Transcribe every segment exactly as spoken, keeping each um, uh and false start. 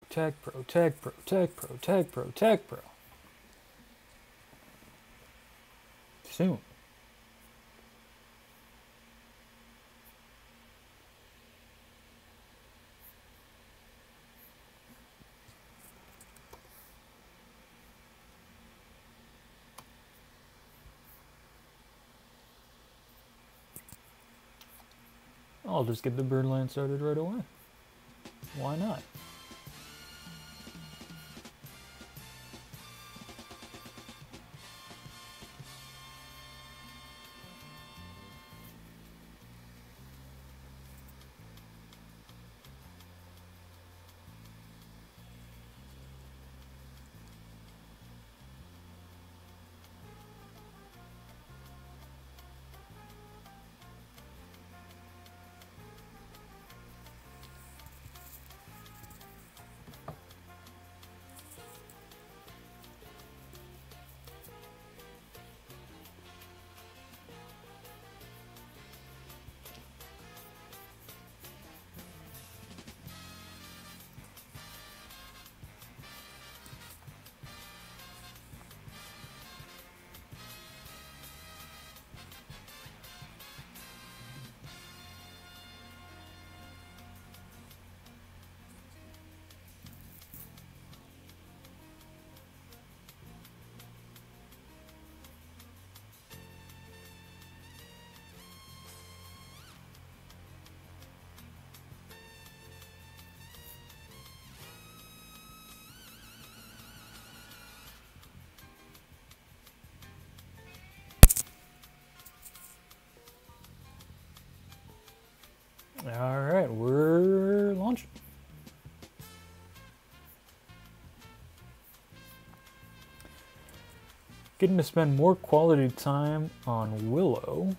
Tech Pro, Tech Pro, Tech Pro, Tech Pro, Tech Pro. Soon. I'll just get the Birdland started right away. Why not? All right, we're launching. Getting to spend more quality time on Willow.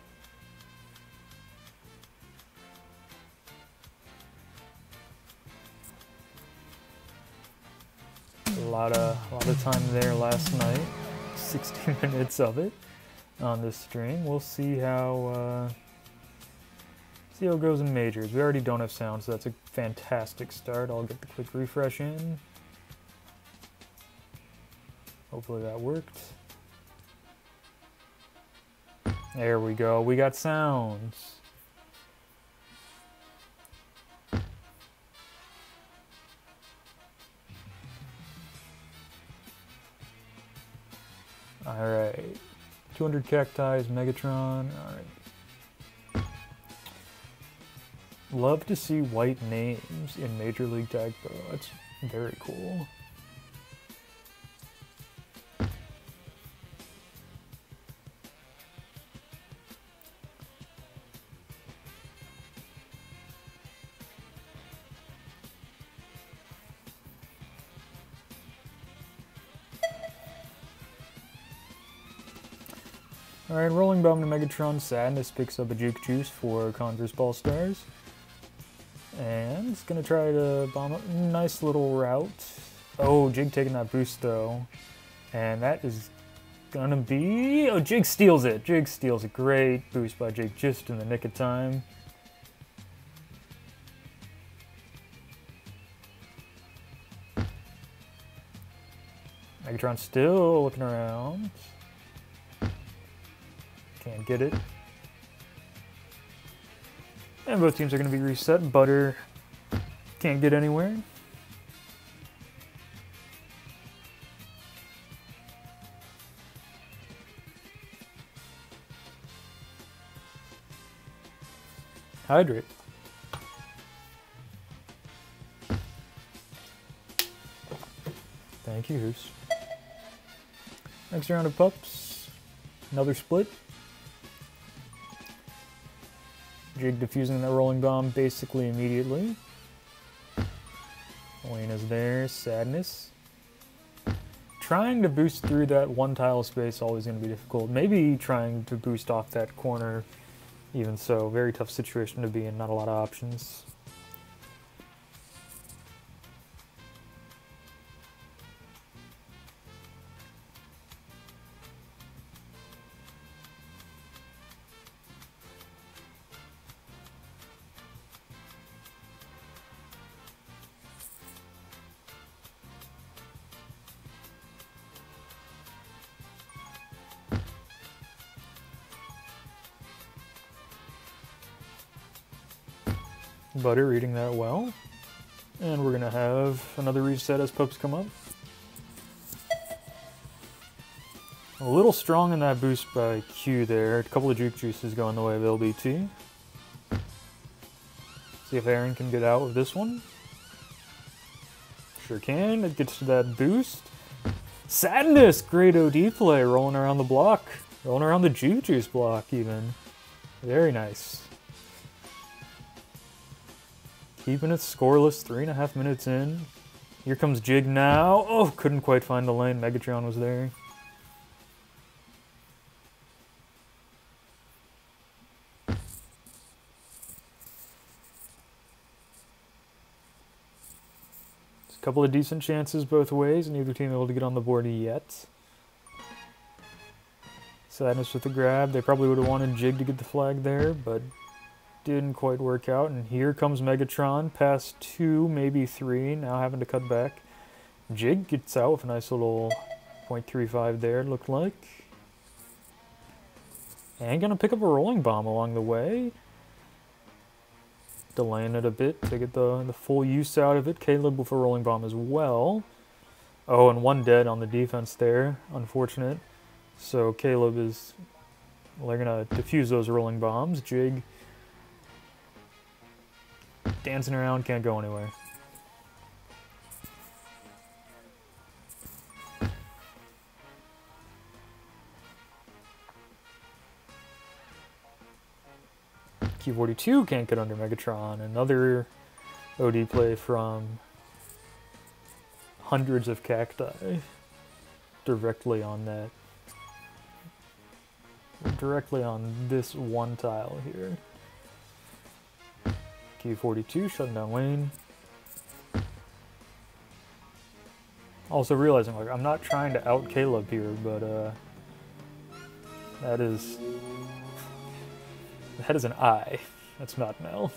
A lot of, a lot of time there last night. sixty minutes of it on this stream. We'll see how. Uh, See how it goes in majors. We already don't have sound, so that's a fantastic start. I'll get the quick refresh in. Hopefully that worked. There we go. We got sounds. Alright. two hundred cacti, Megatron. Alright. Love to see white names in Major League Tag Pro. That's very cool. Alright, Rolling Bomb to Megatron. Sadness picks up a Juke Juice for Converse Ball Stars. And it's gonna try to bomb a nice little route. Oh, Jig taking that boost though. And that is gonna be... Oh, Jig steals it. Jig steals a great boost by Jig just in the nick of time. Megatron still looking around. Can't get it. And both teams are going to be reset. Butter can't get anywhere. Hydrate. Thank you, Hoos. Next round of pups. Another split. Jig diffusing that rolling bomb basically immediately. Elena's there, Sadness. Trying to boost through that one tile space always going to be difficult. Maybe trying to boost off that corner, even so, very tough situation to be in, not a lot of options. Butter reading that well. And we're gonna have another reset as pups come up. A little strong in that boost by Q there. A couple of juke juices going the way of L B T. See if Aaron can get out with this one. Sure can. It gets to that boost. Sadness! Great O D play, rolling around the block. Rolling around the juke juice block, even. Very nice. Keeping it scoreless, three and a half minutes in. Here comes Jig now. Oh, couldn't quite find the lane. Megatron was there. A couple of decent chances both ways, neither team able to get on the board yet. Sadness with the grab. They probably would have wanted Jig to get the flag there, but didn't quite work out. And here comes Megatron, past two, maybe three, now having to cut back. Jig gets out with a nice little point three five there, it looked like. And gonna pick up a rolling bomb along the way. Delaying it a bit to get the, the full use out of it. Caleb with a rolling bomb as well. Oh, and one dead on the defense there. Unfortunate. So Caleb is... Well, they're going to defuse those rolling bombs. Jig dancing around, can't go anywhere. Q forty-two can't get under Megatron. Another O D play from hundreds of cacti directly on that. Directly on this one tile here. Q forty-two shutting down lane. Also realizing, like, I'm not trying to out Caleb here, but uh, that is... That is an I. That's not an L.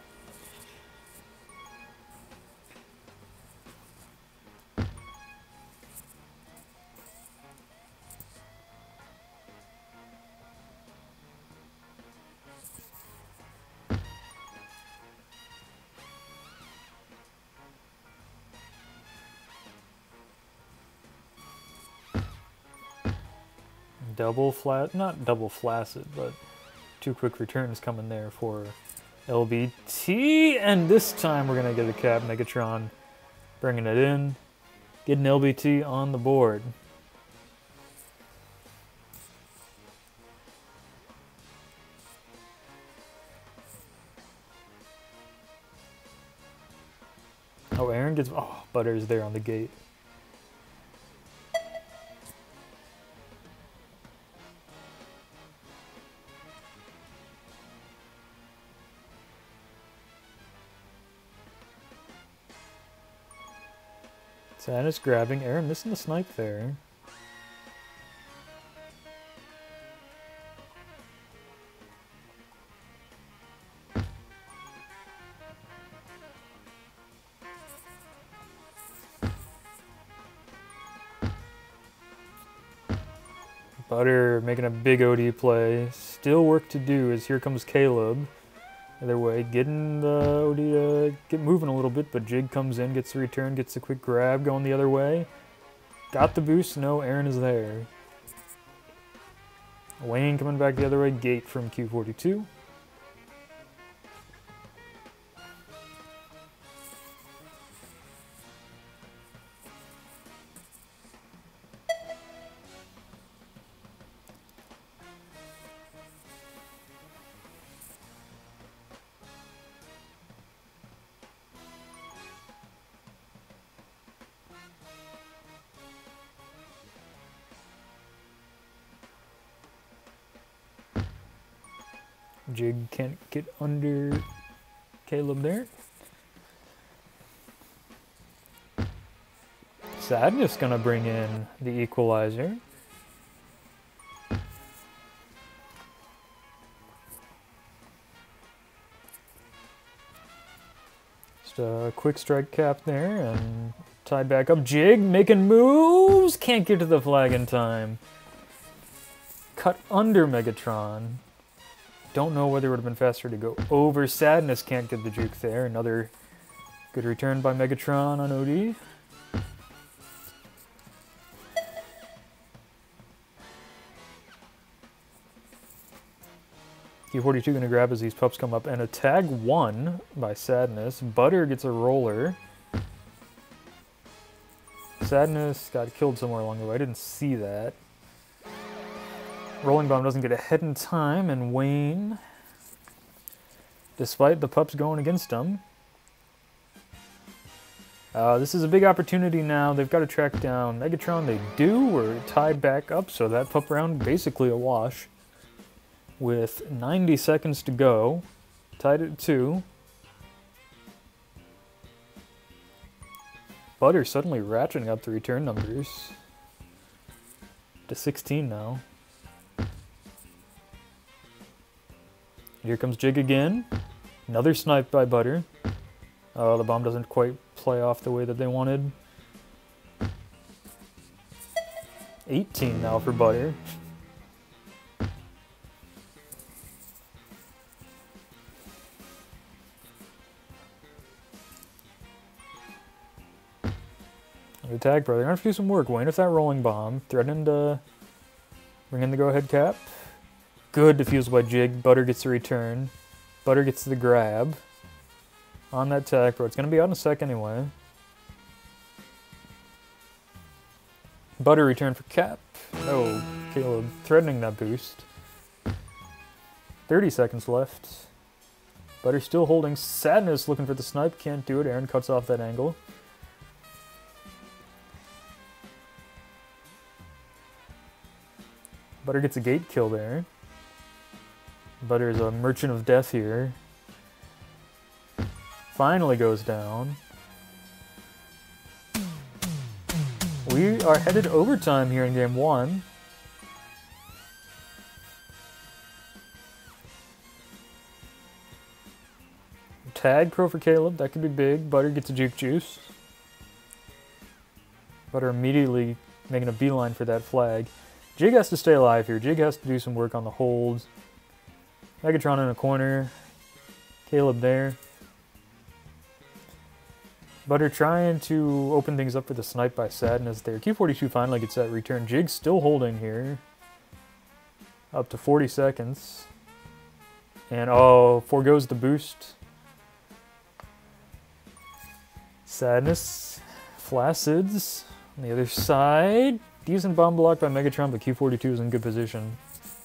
Double flat, not double flaccid, but two quick returns coming there for L B T, and this time we're gonna get a cap. Megatron bringing it in, getting L B T on the board. Oh, Aaron gets, oh, Butter's there on the gate. Sadness grabbing. Aaron missing the snipe there. Butter making a big O D play. Still work to do as here comes Caleb. Either way, getting the O D to get moving a little bit, but Jig comes in, gets the return, gets a quick grab going the other way. Got the boost, no, Aaron is there. Wayne coming back the other way, gate from Q forty-two. Jig can't get under Caleb there. Sadness gonna bring in the equalizer. Just a quick strike cap there and tied back up. Jig making moves, can't get to the flag in time. Cut under Megatron. don't know whether it would have been faster to go over. Sadness can't get the juke there. Another good return by Megatron on O D. Q forty-two gonna grab as these pups come up, and a tag one by Sadness. Butter gets a roller. Sadness got killed somewhere along the way. I didn't see that. Rolling Bomb doesn't get ahead in time, and Wayne, despite the pups going against him, uh, this is a big opportunity now. They've got to track down Megatron. They do. We're tied back up, so that pup round basically a wash. With ninety seconds to go, tied at two. Butter suddenly ratcheting up the return numbers to sixteen now. Here comes Jig again. Another snipe by Butter. Oh, the bomb doesn't quite play off the way that they wanted. eighteen now for Butter. Attack, brother. Gonna have to do some work. Wayne with that rolling bomb. Threatening to bring in the go-ahead cap. Good defusal by Jig. Butter gets the return. Butter gets the grab on that attack, bro. It's gonna be out in a sec anyway. Butter return for cap. Oh, Caleb threatening that boost. thirty seconds left. Butter still holding. Sadness looking for the snipe. Can't do it. Aaron cuts off that angle. Butter gets a gate kill there. Butter's a merchant of death here. Finally goes down. We are headed to overtime here in game one. Tag pro for Caleb, that could be big. Butter gets a juke juice. Butter immediately making a beeline for that flag. Jig has to stay alive here. Jig has to do some work on the holds. Megatron in a corner. Caleb there. Butter trying to open things up for the snipe by Sadness there. Q forty-two finally gets that return. Jig still holding here. Up to forty seconds. And oh, foregoes the boost. Sadness. Flacids on the other side. Decent bomb block by Megatron, but Q forty-two is in good position.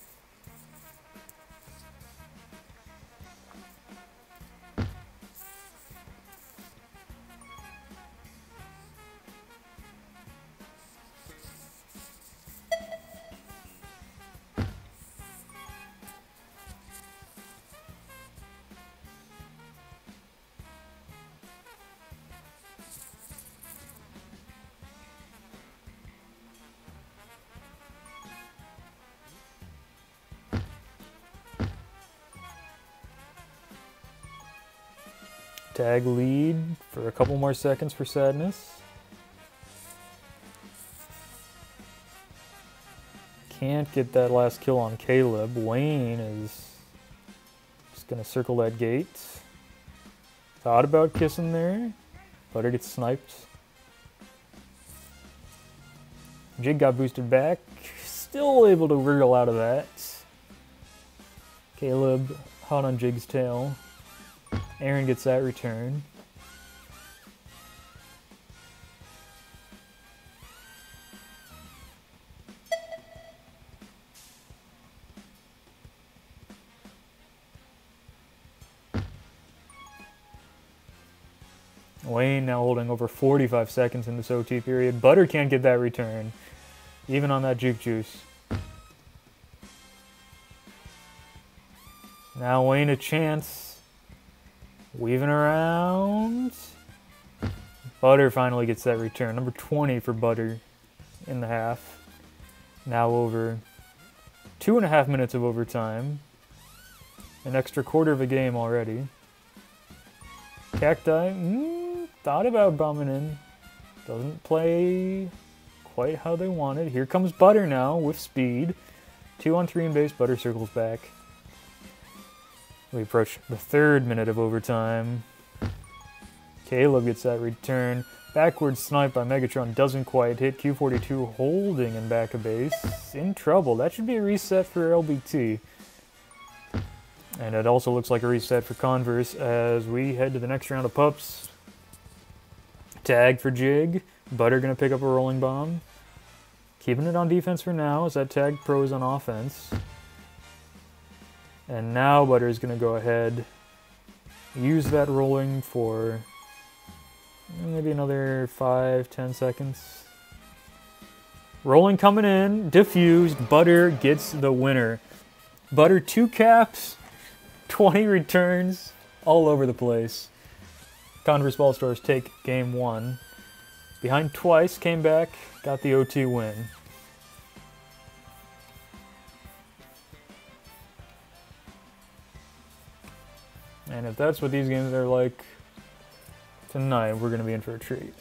Tag lead for a couple more seconds for Sadness. Can't get that last kill on Caleb. Wayne is just gonna circle that gate. Thought about kissing there. Butter gets sniped. Jig got boosted back. Still able to wriggle out of that. Caleb hot on Jig's tail. Aaron gets that return. Wayne now holding over forty-five seconds in this O T period. Butter can't get that return, even on that juke juice. Now Wayne a chance. Weaving around. Butter finally gets that return. Number twenty for Butter in the half. Now over two and a half minutes of overtime. An extra quarter of a game already. Cacti, mm, thought about bombing in. Doesn't play quite how they wanted. Here comes Butter now with speed. Two on three in base. Butter circles back. We approach the third minute of overtime. Caleb gets that return. Backward snipe by Megatron doesn't quite hit. Q forty-two holding in back of base. In trouble. That should be a reset for L B T. And it also looks like a reset for Converse as we head to the next round of pups. Tag for Jig. Butter gonna pick up a rolling bomb. Keeping it on defense for now as that tag pro is on offense. And now Butter's gonna go ahead, use that rolling for maybe another five, ten seconds. Rolling coming in, diffused, Butter gets the winner. Butter two caps, twenty returns, all over the place. Converse Ball Stars take game one. Behind twice, came back, got the O T win. And if that's what these games are like tonight, we're going to be in for a treat.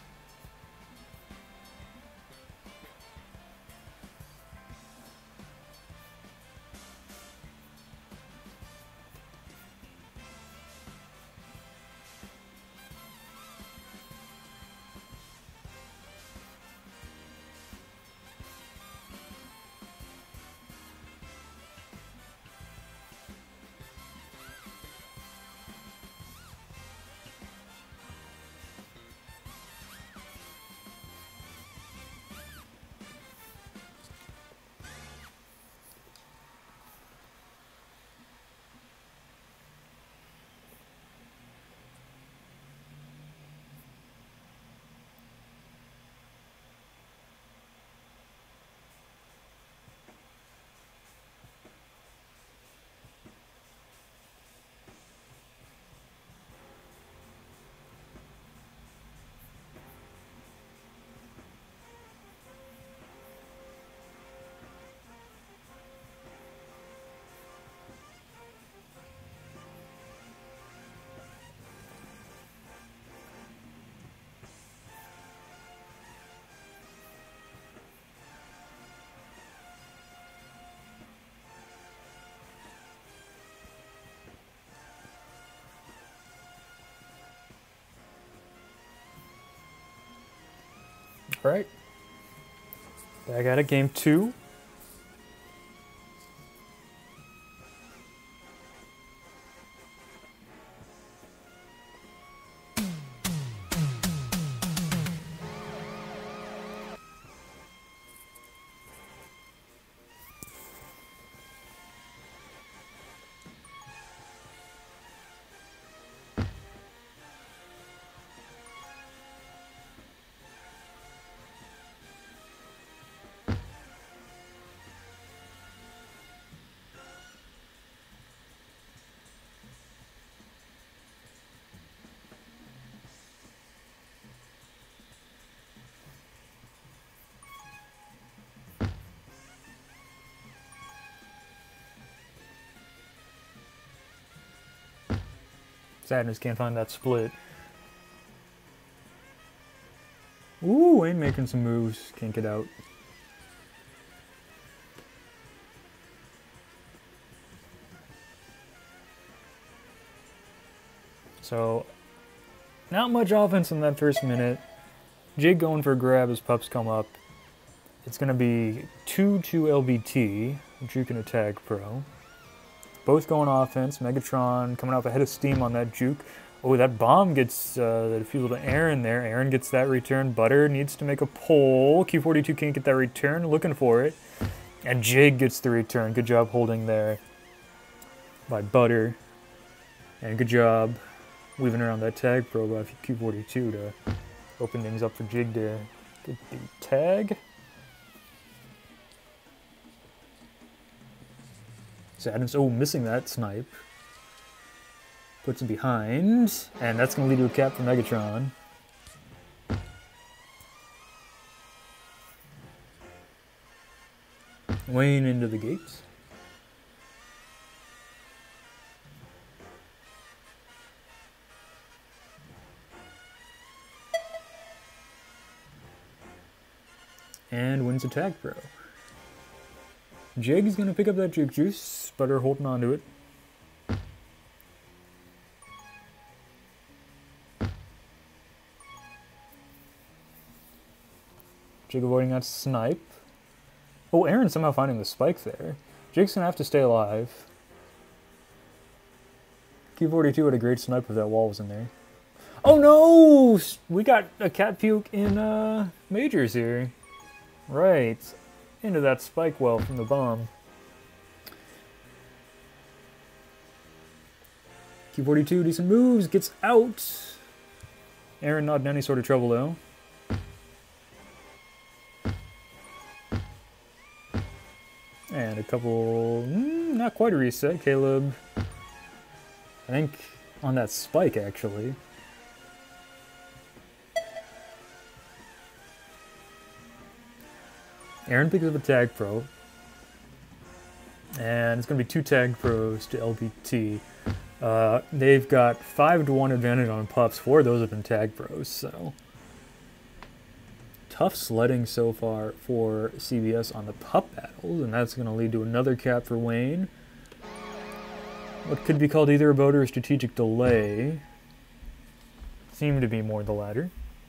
All right, back at it, game two. Sadness can't find that split. Ooh, Wayne making some moves. Can't get out. So, not much offense in that first minute. Jig going for a grab as pups come up. It's going to be two two L B T, Juke and a Tag Pro. Both going offense. Megatron coming off ahead of steam on that Juke. Oh, that bomb gets uh, the defusal to Aaron there. Aaron gets that return. Butter needs to make a pull. Q forty-two can't get that return. Looking for it. And Jig gets the return. Good job holding there by Butter. And good job weaving around that Tag Pro by Q forty-two to open things up for Jig to get the tag. Sadness, oh, missing that snipe. Puts it behind, and that's going to lead to a cap for Megatron. Wayne into the gates. And wins a Tag Pro. Jig is going to pick up that Juke Juice. Butter holding on to it. Jig avoiding that snipe. Oh, Aaron somehow finding the spike there. Jig's gonna have to stay alive. Q forty-two had a great snipe if that wall was in there. Oh no! We got a cat puke in uh, Majors here. Right. Into that spike well from the bomb. Q forty-two, decent moves, gets out. Aaron not in any sort of trouble though. And a couple, mm, not quite a reset. Caleb, I think on that spike actually. Aaron picks up a tag pro. And it's going to be two tag pros to L B T. Uh, they've got five to one advantage on pups. Four of those have been tag pros, so tough sledding so far for C B S on the pup battles, and that's going to lead to another cap for Wayne. What could be called either a boat or a strategic delay. Seem to be more the latter.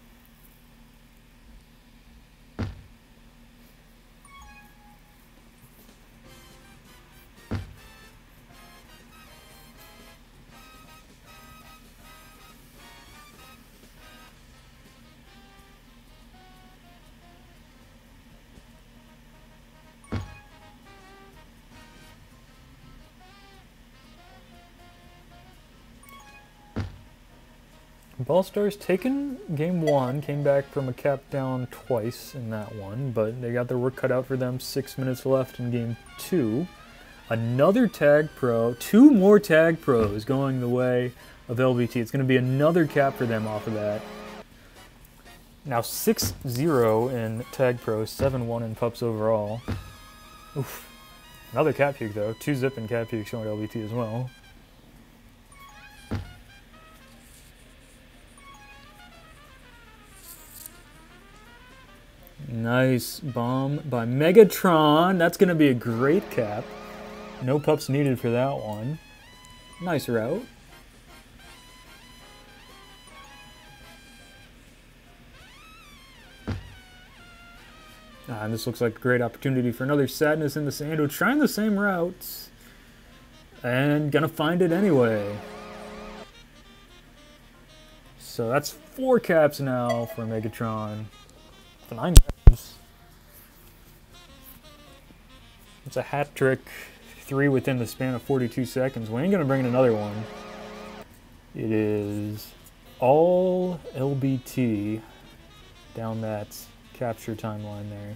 Ballstars taken game one, came back from a cap down twice in that one, but they got their work cut out for them. Six minutes left in game two. Another tag pro, two more tag pros going the way of L B T. It's going to be another cap for them off of that. Now six zero in tag pros, seven one in pups overall. Oof. Another cap puke though, two zip and cap puke showing L B T as well. Nice bomb by Megatron. That's going to be a great cap. No pups needed for that one. Nice route. Ah, and this looks like a great opportunity for another Sadness in the Sando. Trying the same routes. And gonna find it anyway. So that's four caps now for Megatron. Nine times. It's a hat trick, three within the span of forty-two seconds. We ain't gonna bring in another one. It is all L B T down that capture timeline there.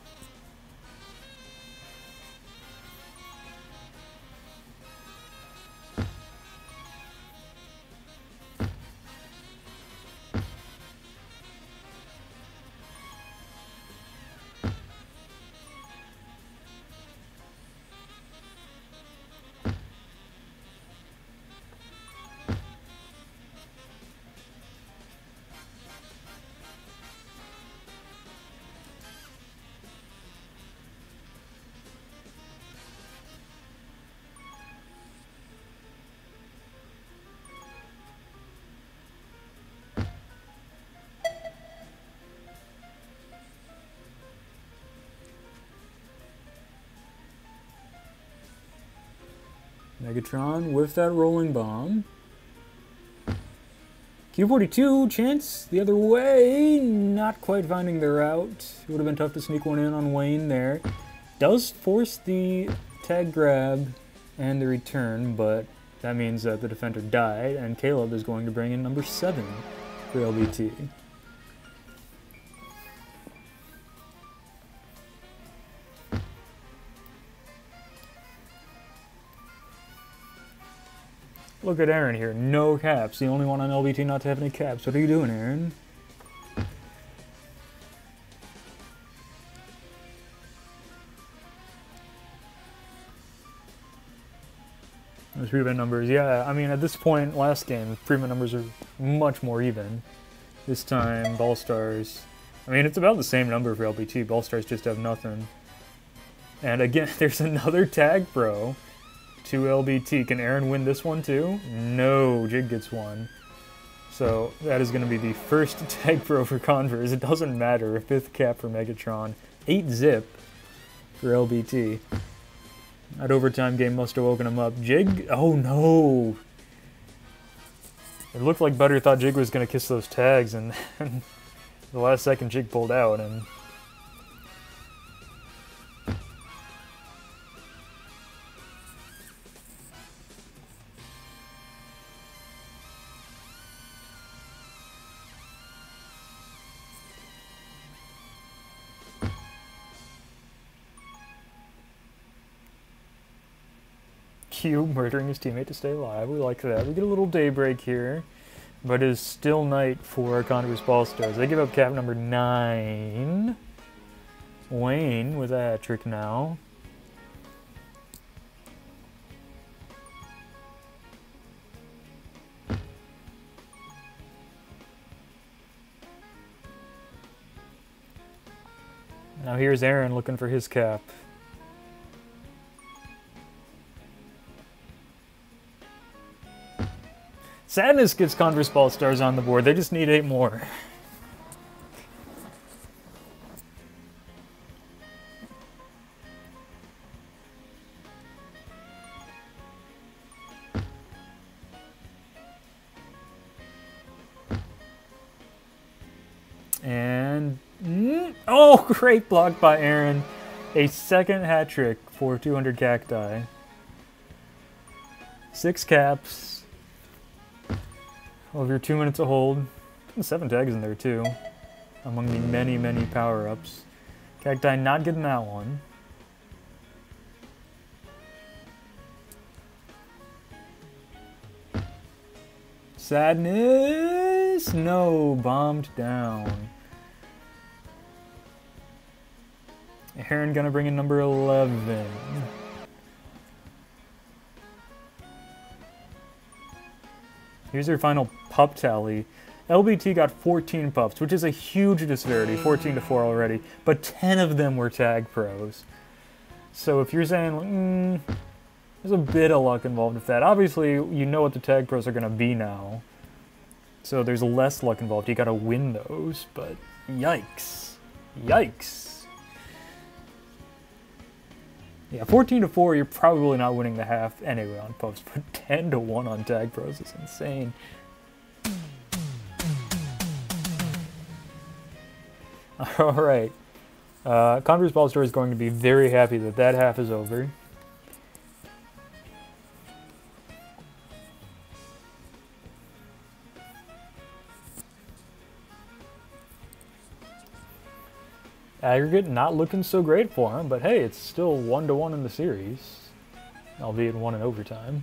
Megatron with that rolling bomb. Q forty-two, chance the other way. Not quite finding the route. It would have been tough to sneak one in on Wayne there. Does force the tag grab and the return, but that means that the defender died, and Caleb is going to bring in number seven for L B T. Look at Aaron here, no caps. The only one on L B T not to have any caps. What are you doing, Aaron? Those prevent numbers, yeah. I mean, at this point, last game, prevent numbers are much more even. This time, Ball Stars. I mean, it's about the same number for L B T. Ball Stars just have nothing. And again, there's another tag pro. To L B T. Can Aaron win this one too? No, Jig gets one. So that is going to be the first Tag Pro for Converse. It doesn't matter. Fifth cap for Megatron. Eight zip for L B T. That overtime game must have woken him up. Jig? Oh no! It looked like Butter thought Jig was going to kiss those tags, and then the last second Jig pulled out, and Cube murdering his teammate to stay alive. We like that. We get a little daybreak here, but it is still night for Converse Ball-Stars. They give up cap number nine. Wayne with a hat trick now. Now here's Aaron looking for his cap. Sadness gets Converse Ball-Stars on the board. They just need eight more. And mm, oh, great block by Aaron. A second hat trick for two hundred cacti. Six caps. Over two minutes of hold. Seven tags in there too. Among the many, many power-ups. Cacti not getting that one. Sadness! No, bombed down. Aaron gonna bring in number eleven. Here's your final pup tally. L B T got fourteen pups, which is a huge disparity, fourteen to four already, but ten of them were tag pros. So if you're saying, mm, there's a bit of luck involved with that. Obviously, you know what the tag pros are going to be now, so there's less luck involved. You got to win those, but yikes. Yikes. Yeah, fourteen to four, you're probably not winning the half anyway on pups, but ten to one on tag pros is insane. Alright. Uh, Converse Ball-Star is going to be very happy that that half is over. Aggregate not looking so great for him, but hey, it's still one to one in the series, albeit one in overtime.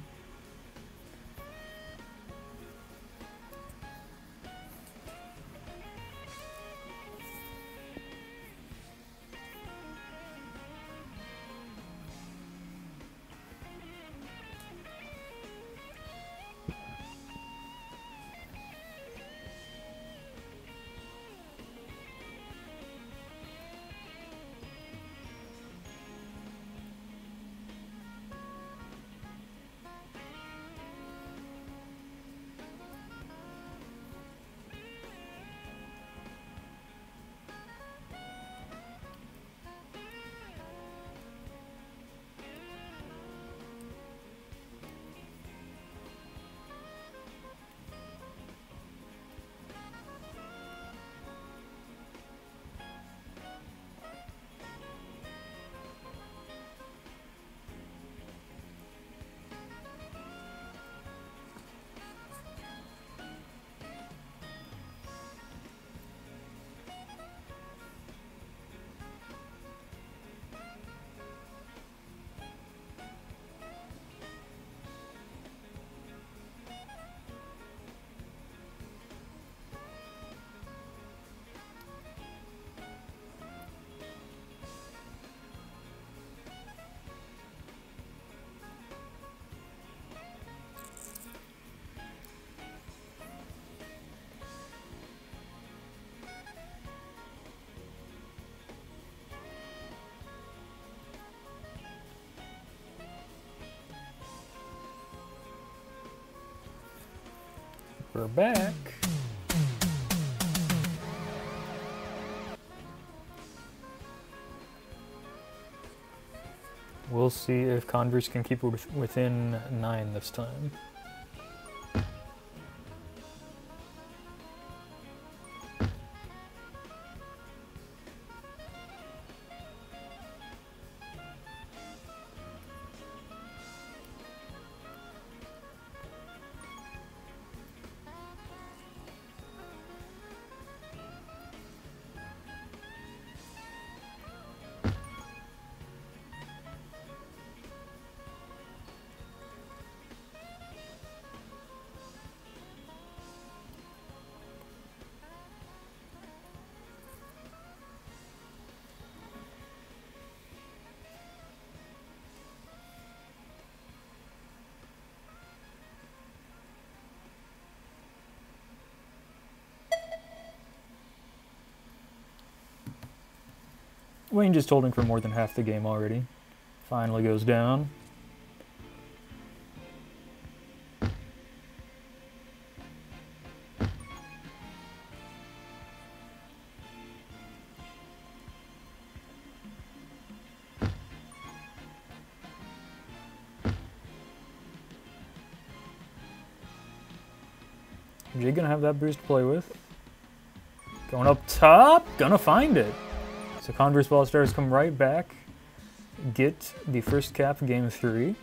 We're back. We'll see if Converse can keep it within nine this time. Wayne just holding for more than half the game already. Finally goes down. Jig gonna have that boost to play with. Going up top, gonna find it. So Converse Ball Stars come right back, get the first cap of game three.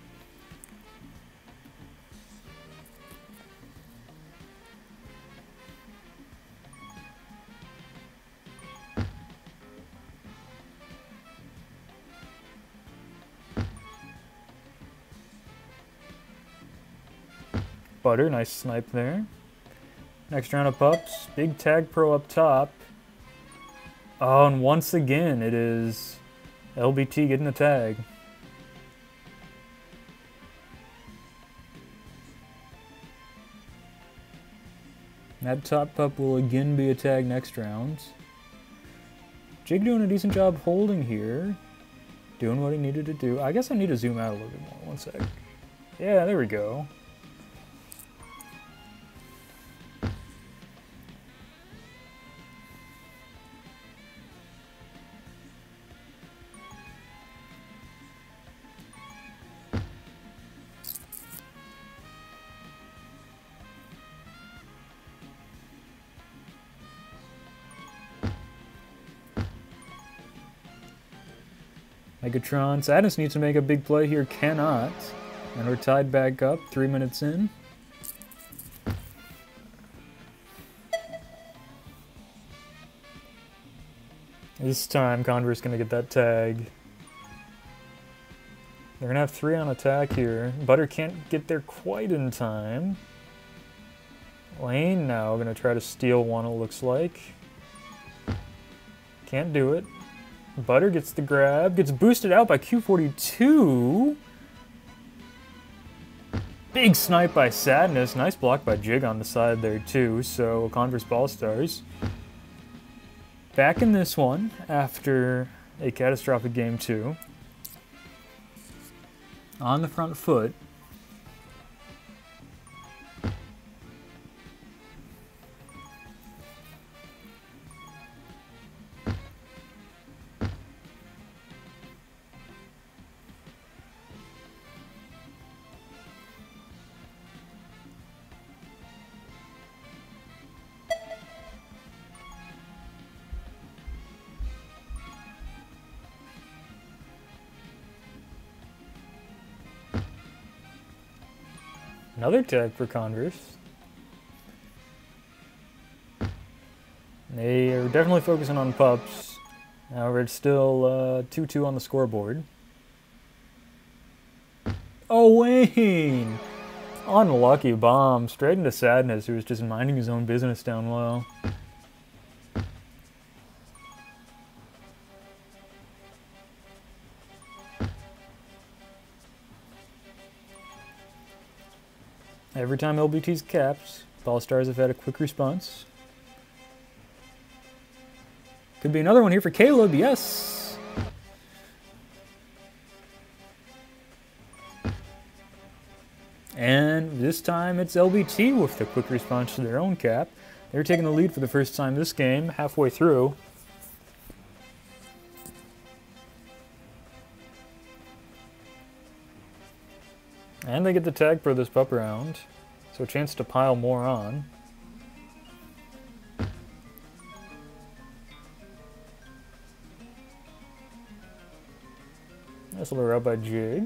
Butter, nice snipe there. Next round of pups, big tag pro up top. Oh, and once again, it is L B T getting the tag. That top pup will again be a tag next round. Jig doing a decent job holding here. Doing what he needed to do. I guess I need to zoom out a little bit more. One sec. Yeah, there we go. Megatron, Sadness needs to make a big play here, cannot. And we're tied back up, three minutes in. This time, Converse gonna get that tag. They're gonna have three on attack here. Butter can't get there quite in time. Lane now gonna try to steal one, it looks like. Can't do it. Butter gets the grab, gets boosted out by Q forty-two. Big snipe by Sadness. Nice block by Jig on the side there too. So Converse Ball Stars back in this one after a catastrophic game two. On the front foot. Another tag for Converse. They are definitely focusing on pups. However, it's still two two uh, on the scoreboard. Oh, Wayne! Unlucky bomb. Straight into Sadness, who was just minding his own business down low. Every time L B T's capped, Ball Stars have had a quick response. Could be another one here for Caleb, yes! And this time it's L B T with the quick response to their own cap. They're taking the lead for the first time this game, halfway through. And they get the tag for this pup round, so a chance to pile more on. Nice little route by Jig.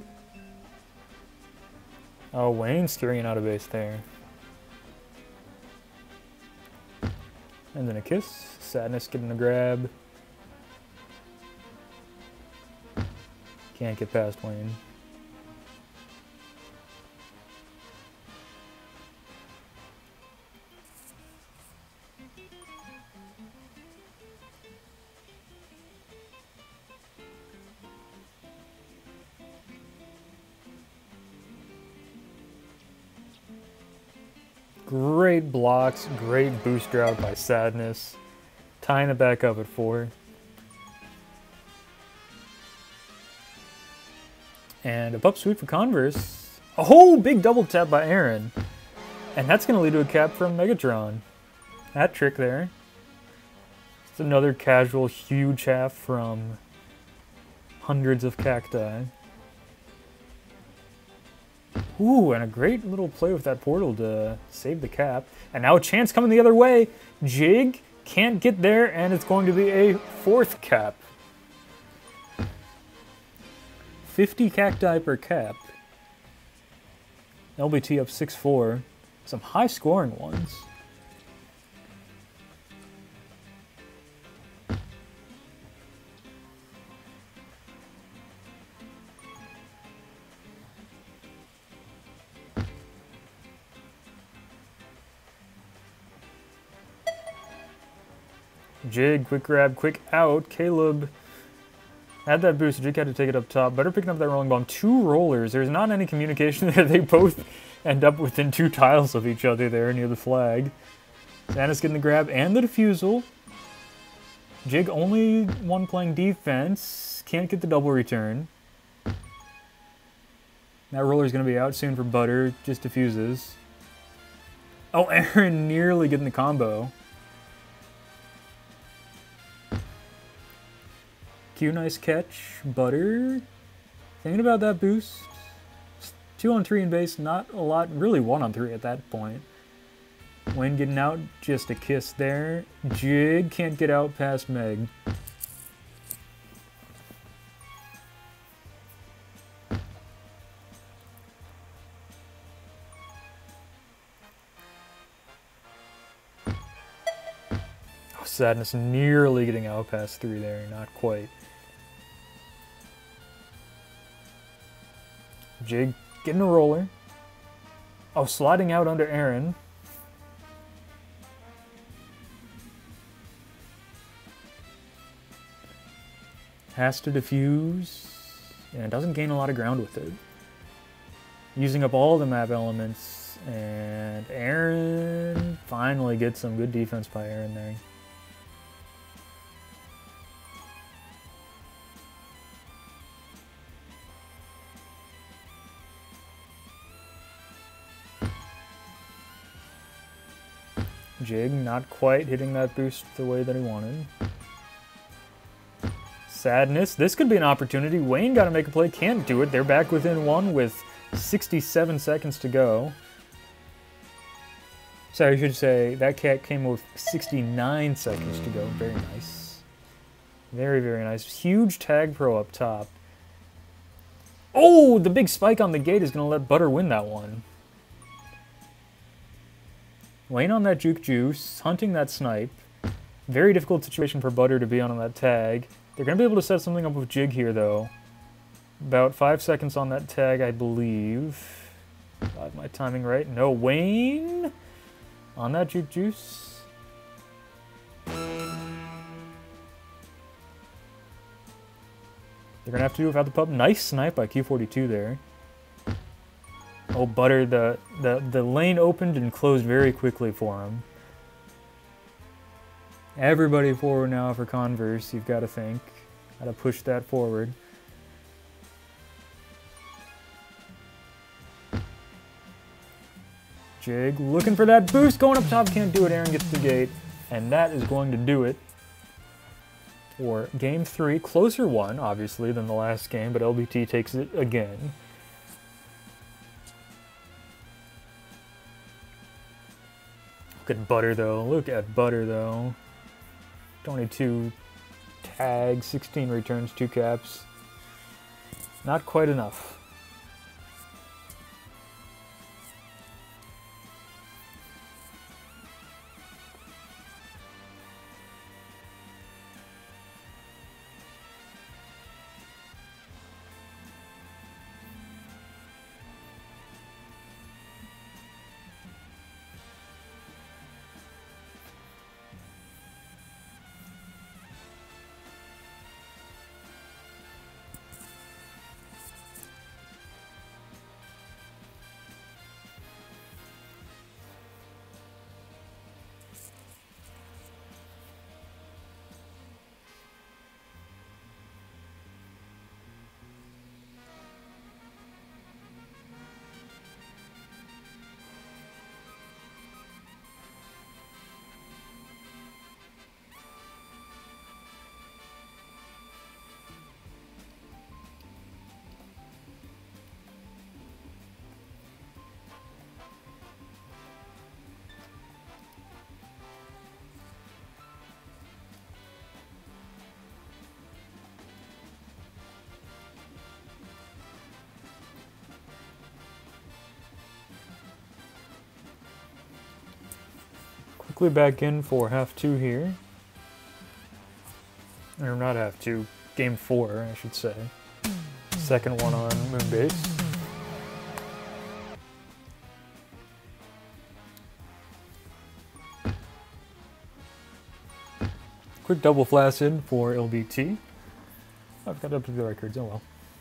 Oh, Wayne's carrying out a base there. And then a kiss. Sadness getting a grab. Can't get past Wayne. Great blocks, great booster out by Sadness. Tying it back up at four. And a pup sweep for Converse. Oh, big double tap by Aaron. And that's going to lead to a cap from Megatron. That trick there. It's another casual huge half from hundreds of cacti. Ooh, and a great little play with that portal to save the cap. And now a chance coming the other way. Jig can't get there, and it's going to be a fourth cap. fifty cacti per cap. L B T up six four. Some high scoring ones. Jig, quick grab, quick out. Caleb had that boost. Jig had to take it up top. Better picking up that rolling bomb. Two rollers. There's not any communication there. They both end up within two tiles of each other there near the flag. Sadness getting the grab and the defusal. Jig only one playing defense. Can't get the double return. That roller's going to be out soon for Butter. Just diffuses. Oh, Aaron nearly getting the combo. Q, nice catch. Butter. Thinking about that boost. Two on three in base, not a lot. Really one on three at that point. Wayne getting out, just a kiss there. Jig can't get out past Meg. Oh, Sadness nearly getting out past three there, not quite. Jig getting a roller. Oh, sliding out under Aaron. Has to defuse. And doesn't gain a lot of ground with it. Using up all the map elements. And Aaron finally gets some good defense by Aaron there. Jig not quite hitting that boost the way that he wanted. Sadness. This could be an opportunity. Wayne got to make a play. Can't do it. They're back within one with sixty-seven seconds to go. Sorry, I should say that cat came with sixty-nine seconds to go. Very nice. Very, very nice. Huge tag pro up top. Oh, the big spike on the gate is going to let Butter win that one. Wayne on that Juke Juice, hunting that snipe. Very difficult situation for Butter to be on, on that tag. They're going to be able to set something up with Jig here, though. About five seconds on that tag, I believe. Got my timing right. No, Wayne on that Juke Juice. They're going to have to do without the pup. Nice snipe by Q forty-two there. Oh, Butter, the, the, the lane opened and closed very quickly for him. Everybody forward now for Converse, you've got to think. Got to push that forward. Jig looking for that boost, going up top, can't do it. Aaron gets the gate, and that is going to do it for game three. Closer one, obviously, than the last game, but L B T takes it again. Look at Butter though. Look at Butter though. twenty-two tags, sixteen returns, two caps. Not quite enough. Quickly back in for half two here. Or not half two, game four, I should say. Second one on Moonbase. Quick double flaccid for L B T. I've got up to the records, oh well.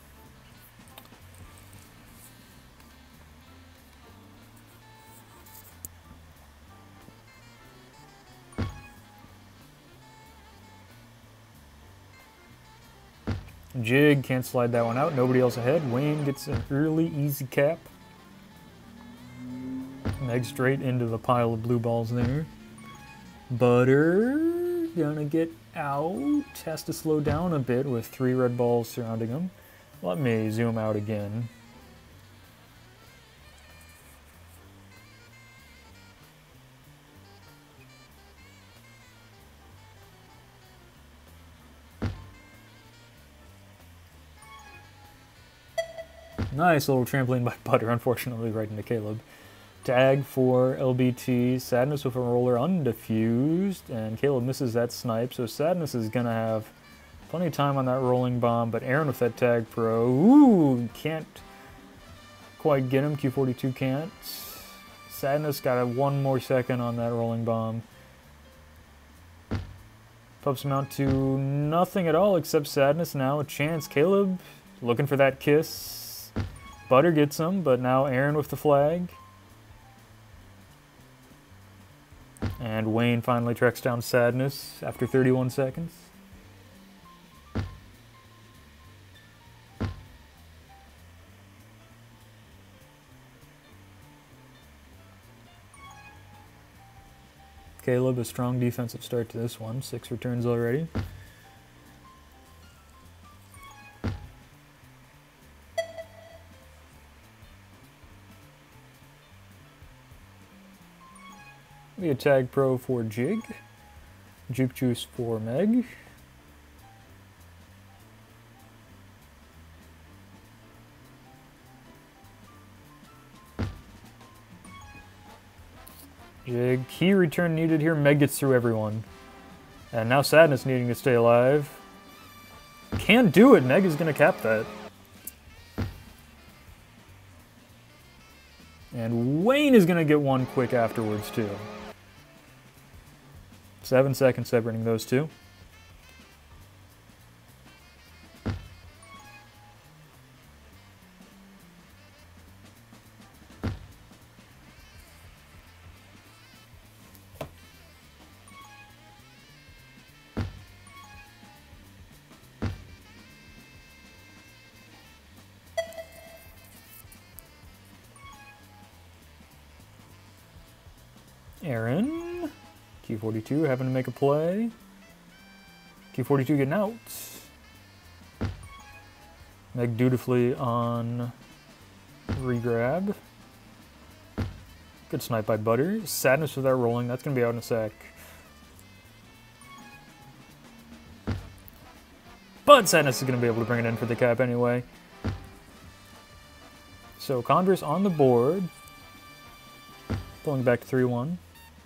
Jig can't slide that one out. Nobody else ahead. Wayne gets an early easy cap. Meg straight into the pile of blue balls there. Butter gonna get out. Has to slow down a bit with three red balls surrounding him. Let me zoom out again. Nice little trampoline by Butter, unfortunately right into Caleb. Tag for L B T, Sadness with a roller undefused, and Caleb misses that snipe, so Sadness is going to have plenty of time on that rolling bomb, but Aaron with that tag pro, ooh, can't quite get him, Q forty-two can't. Sadness got a one more second on that rolling bomb. Pups him out to nothing at all except Sadness, now a chance. Caleb looking for that kiss. Butter gets him, but now Aaron with the flag. And Wayne finally tracks down Sadness after thirty-one seconds. Caleb, a strong defensive start to this one. Six returns already. We a tag pro for Jig. Juke Juice for Meg. Jig, key return needed here. Meg gets through everyone. And now Sadness needing to stay alive. Can't do it. Meg is going to cap that. And Wayne is going to get one quick afterwards, too. Seven seconds separating those two. Aaron, Q forty-two having to make a play. Q forty-two getting out. Meg dutifully on regrab. Good snipe by Butter. Sadness without rolling. That's going to be out in a sec. But Sadness is going to be able to bring it in for the cap anyway. So Converse on the board. Pulling back to three one.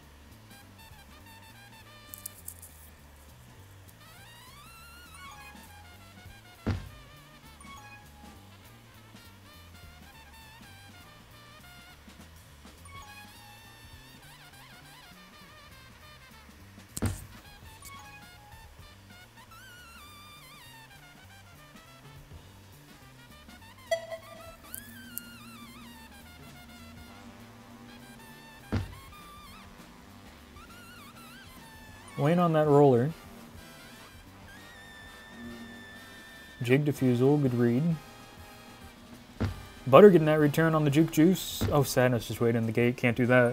Wayne on that roller. Jig Diffusal, good read. Butter getting that return on the Juke Juice. Oh, Sadness just waiting in the gate, can't do that.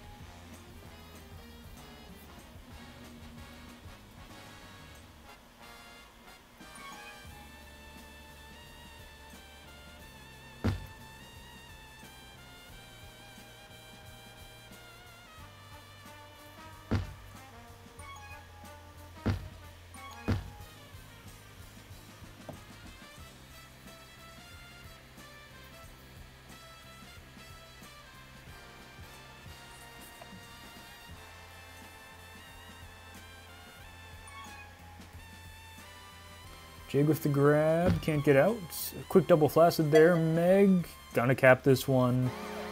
Jig with the grab, can't get out. Quick double flaccid there, Meg. Gonna cap this one.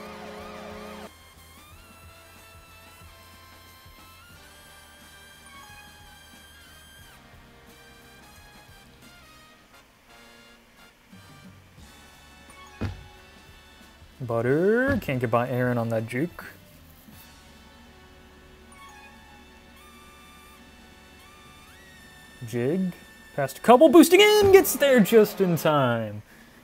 Butter, can't get by Aaron on that juke. Jig. Past a couple, boosting in, gets there just in time.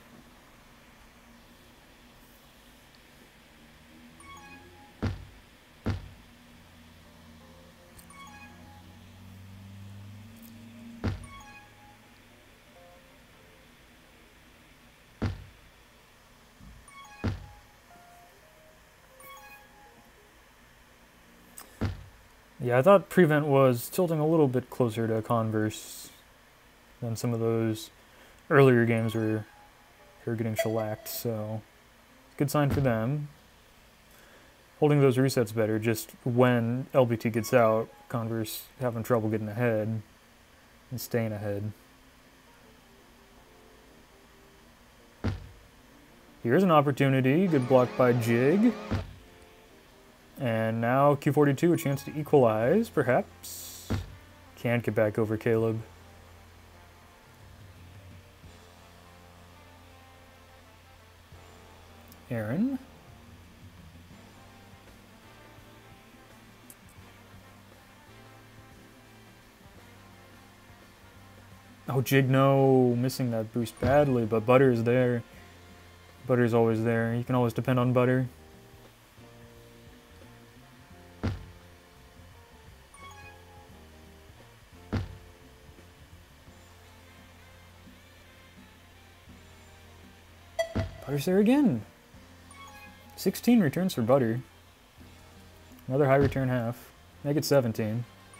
Yeah, I thought Prevent was tilting a little bit closer to Converse than some of those earlier games where they were getting shellacked, so good sign for them. Holding those resets better, just when L B T gets out, Converse having trouble getting ahead and staying ahead. Here's an opportunity, good block by Jig. And now Q forty-two, a chance to equalize, perhaps. Can't get back over Caleb. Aaron. Oh, Jig, no, missing that boost badly, but Butter is there. Butter's always there. You can always depend on Butter. Butter's there again. sixteen returns for Butter. Another high return half. Make it seventeen.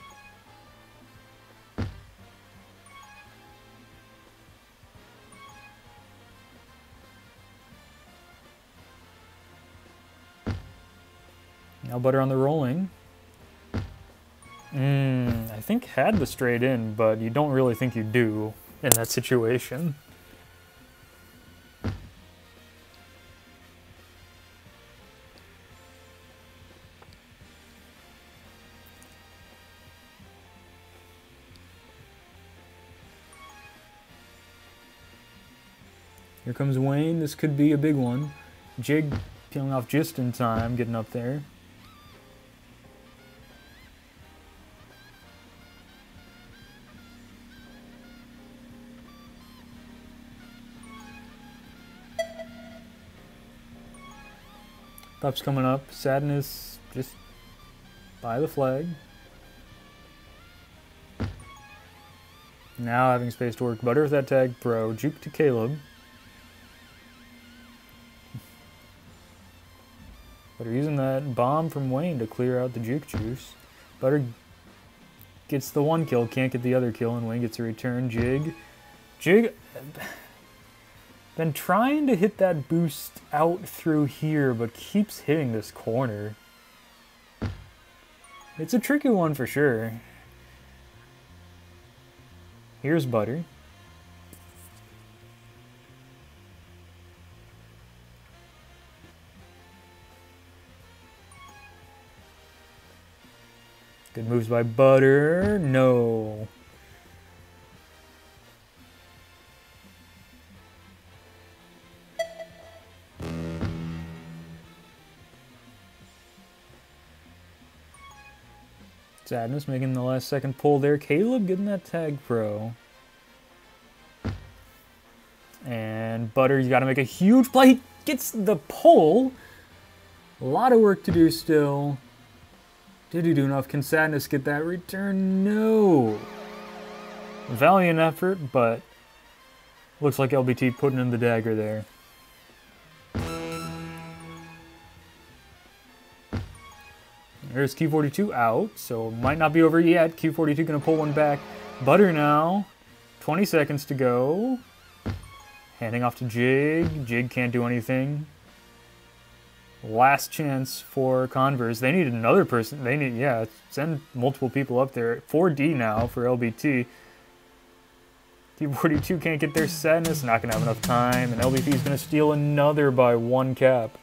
Now Butter on the rolling. Mm, I think had the straight in, but you don't really think you do in that situation. Here comes Wayne. This could be a big one. Jig peeling off just in time, getting up there. Pups coming up. Sadness just by the flag. Now having space to work. Butter with that tag throw. Juke to Caleb. Butter using that bomb from Wayne to clear out the Juke Juice. Butter gets the one kill, can't get the other kill, and Wayne gets a return. Jig. Jig... Been trying to hit that boost out through here, but keeps hitting this corner. It's a tricky one for sure. Here's Butter. Good moves by Butter. No. Sadness making the last second pull there. Caleb getting that tag pro. And Butter, you gotta make a huge play. He gets the pull. A lot of work to do still. Did he do enough? Can Sadness get that return? No. Valiant effort, but looks like L B T putting in the dagger there. There's Q forty-two out, so might not be over yet. Q forty-two gonna pull one back. Butter now. twenty seconds to go. Handing off to Jig. Jig can't do anything. Last chance for Converse. They need another person. They need, yeah, send multiple people up there. four D now for L B T. Q forty-two can't get their Sadness. Not gonna have enough time. And L B T is gonna steal another by one cap.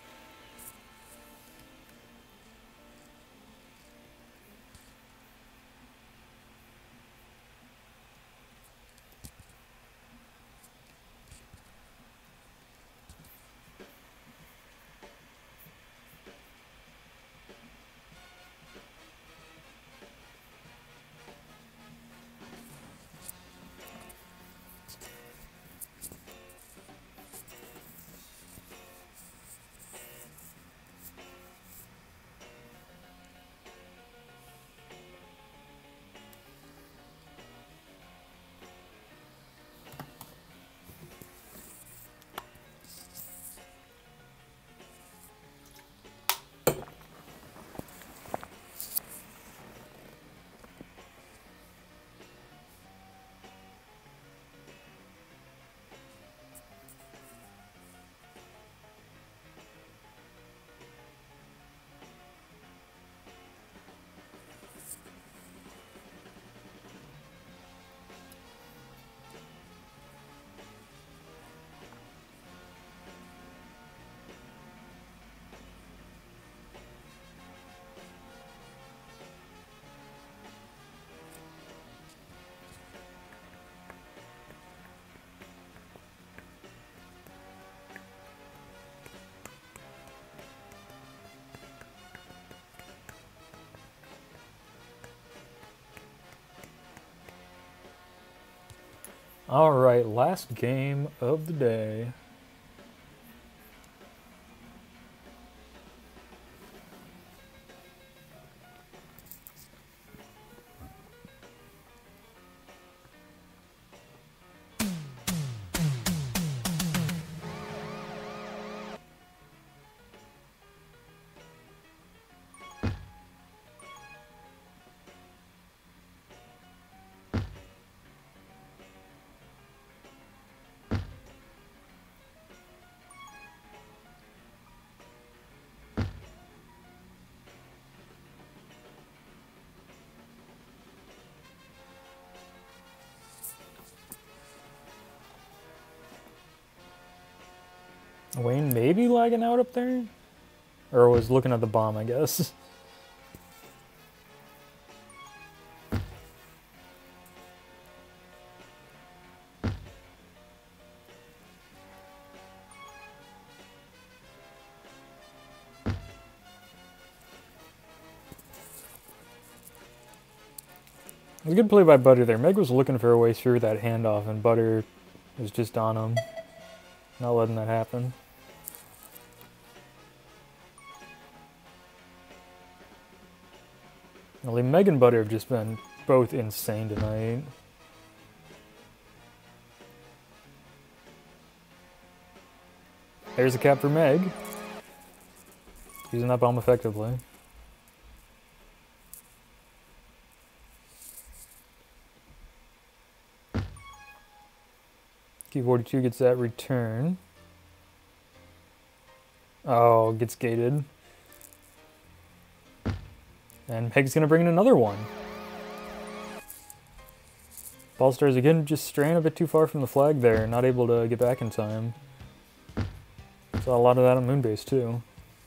All right, last game of the day. Wayne maybe lagging out up there? Or was looking at the bomb, I guess. It was a good play by Butter there. Meg was looking for a way through that handoff, and Butter was just on him. Not letting that happen. Well, Meg and Butter have just been both insane tonight. There's a cap for Meg. Using that bomb effectively. Q forty-two gets that return. Oh, gets gated. And Meg's gonna bring in another one. Ballstars again just straying a bit too far from the flag there, not able to get back in time. Saw a lot of that on Moonbase too.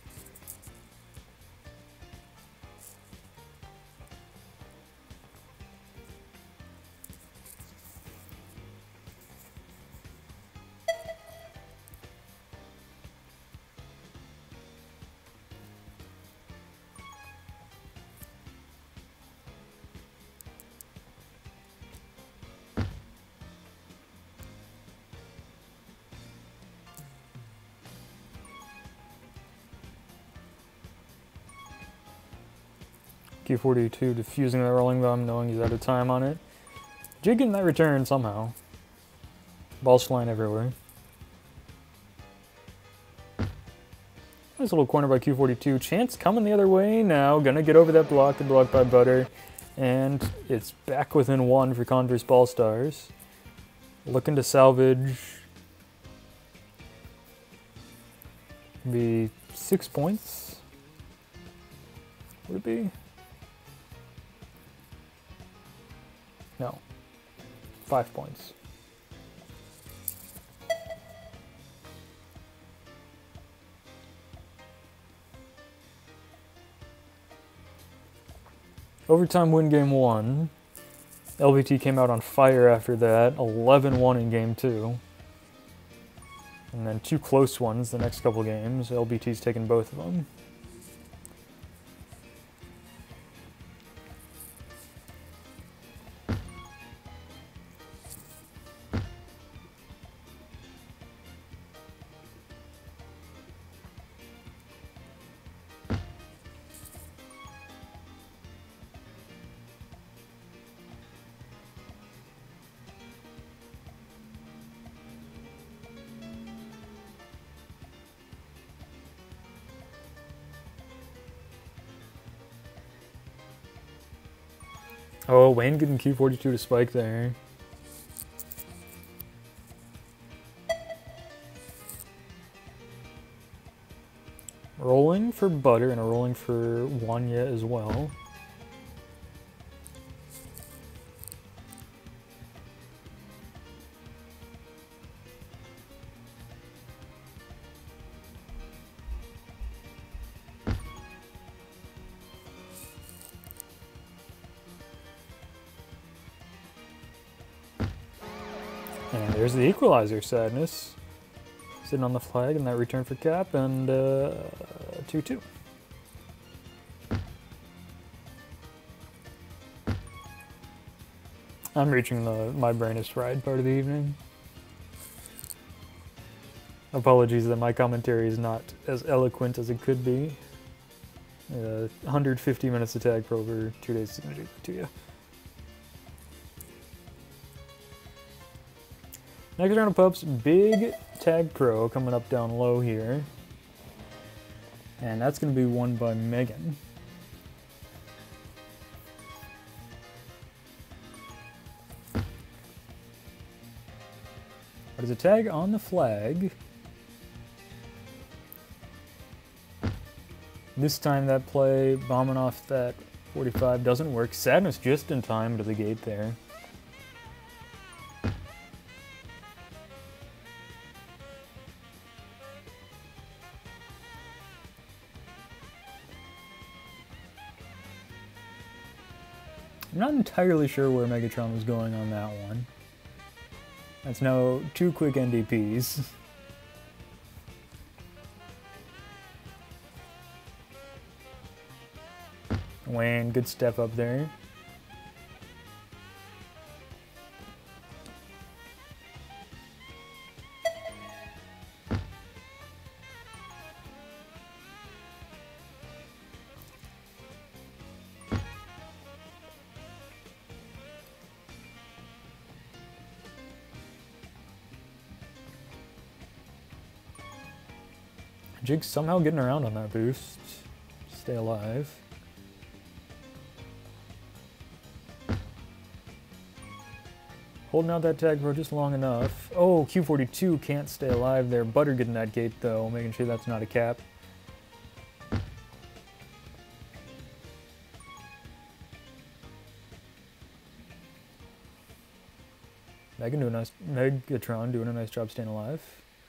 Q forty-two defusing that rolling bomb, knowing he's out of time on it. Jig getting that return somehow. Balls flying everywhere. Nice little corner by Q forty-two. Chance coming the other way now. Gonna get over that block, and blocked by Butter. And it's back within one for Converse Ballstars. Looking to salvage. Be six points. Would it be? No. Five points. Overtime win game one. L B T came out on fire after that. eleven one in game two. And then two close ones the next couple games. L B T's taken both of them. Oh, Wayne getting Q forty-two to spike there. Rolling for Butter and a rolling for Wanya as well. And there's the equalizer, Sadness. Sitting on the flag and that return for Cap, and two two. Uh, I'm reaching the my brain is fried part of the evening. Apologies that my commentary is not as eloquent as it could be. Uh, one hundred fifty minutes of Tag Pro over two days is going to do that to you. Next round of pups, big Tag Pro coming up down low here. And that's going to be won by Megan. There's a tag on the flag. This time that play, bombing off that forty-five doesn't work. Sadness just in time to the gate there. I'm not entirely sure where Megatron was going on that one. That's no two quick N D Ps. Wayne, good step up there. Jig's somehow getting around on that boost. Stay alive. Holding out that tag for just long enough. Oh, Q forty-two can't stay alive there. Butter getting that gate though, making sure that's not a cap. Megan doing a nice, Megatron doing a nice job staying alive.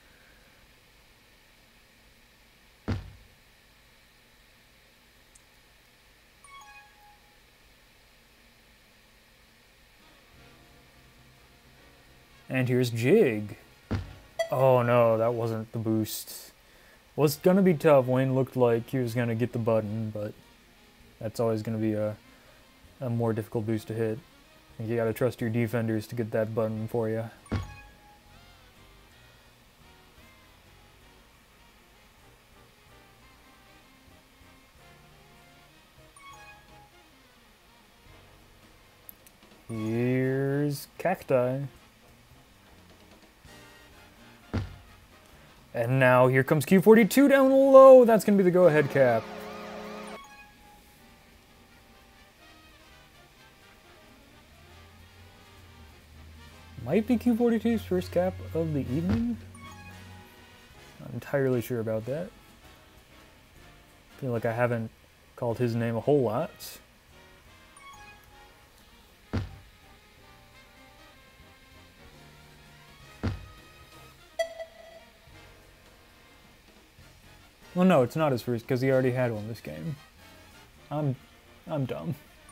And here's Jig. Oh no, that wasn't the boost. Was gonna be tough. Wayne looked like he was gonna get the button, but that's always gonna be a, a more difficult boost to hit. You gotta trust your defenders to get that button for you. Here's Cacti. And now here comes Q forty-two down low. That's gonna be the go-ahead cap. Might be Q forty-two's first cap of the evening. Not entirely sure about that. Feel like I haven't called his name a whole lot. Well, no, it's not his first because he already had one this game. I'm, I'm dumb.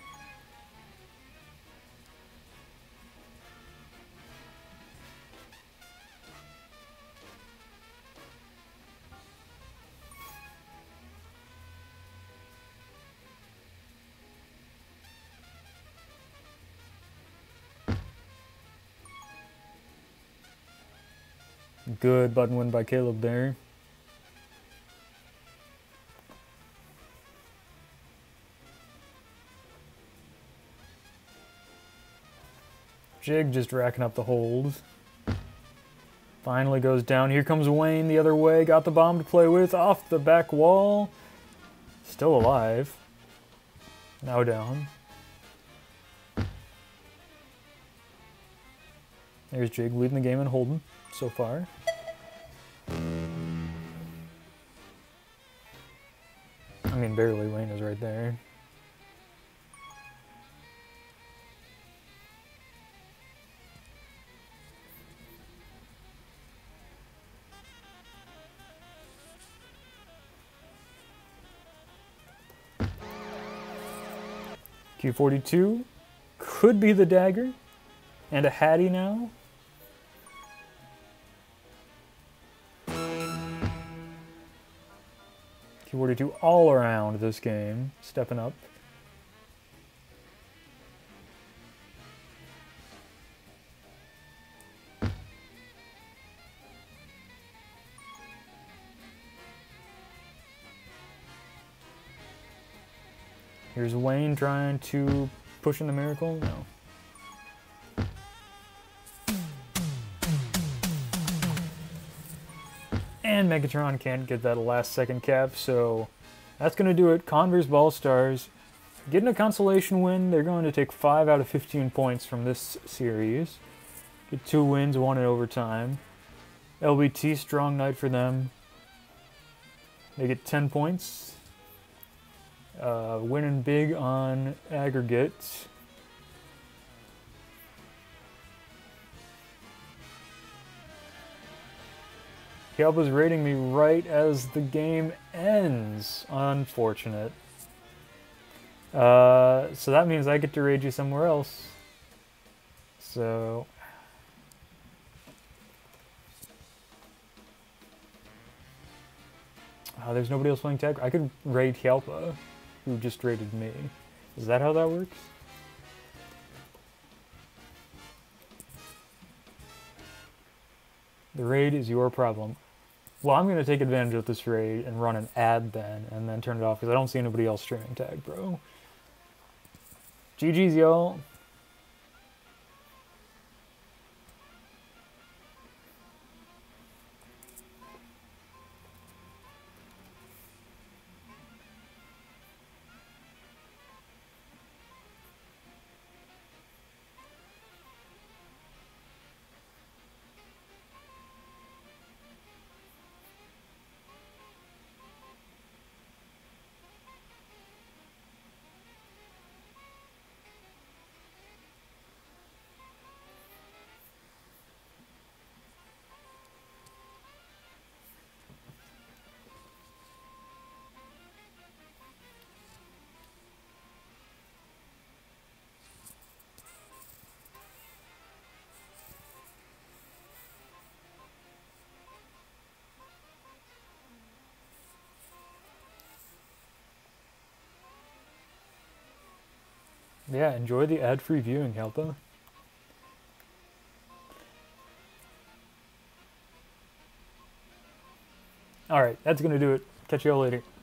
Good button win by Caleb there. Jig just racking up the hold. Finally goes down. Here comes Wayne the other way. Got the bomb to play with off the back wall. Still alive. Now down. There's Jig leading the game and holding so far. I mean, barely. Wayne is right there. Q forty-two could be the dagger. And a Hattie now. Q forty-two all around this game, stepping up. Here's Wayne trying to push in the miracle. No. And Megatron can't get that last second cap, so that's going to do it. Converse Ballstars getting a consolation win. They're going to take five out of fifteen points from this series. Get two wins, one in overtime. L B T, strong night for them. They get ten points. Uh, winning big on aggregate. Kelba's rating me right as the game ends. Unfortunate. Uh, so that means I get to raid you somewhere else. So... Uh, there's nobody else playing tag. I could raid Kelpa, who just raided me. Is that how that works? The raid is your problem. Well, I'm going to take advantage of this raid and run an ad then, and then turn it off, because I don't see anybody else streaming tag, bro. G G's, y'all. Yeah, enjoy the ad-free viewing, Helpa. Alright, that's gonna do it. Catch y'all later.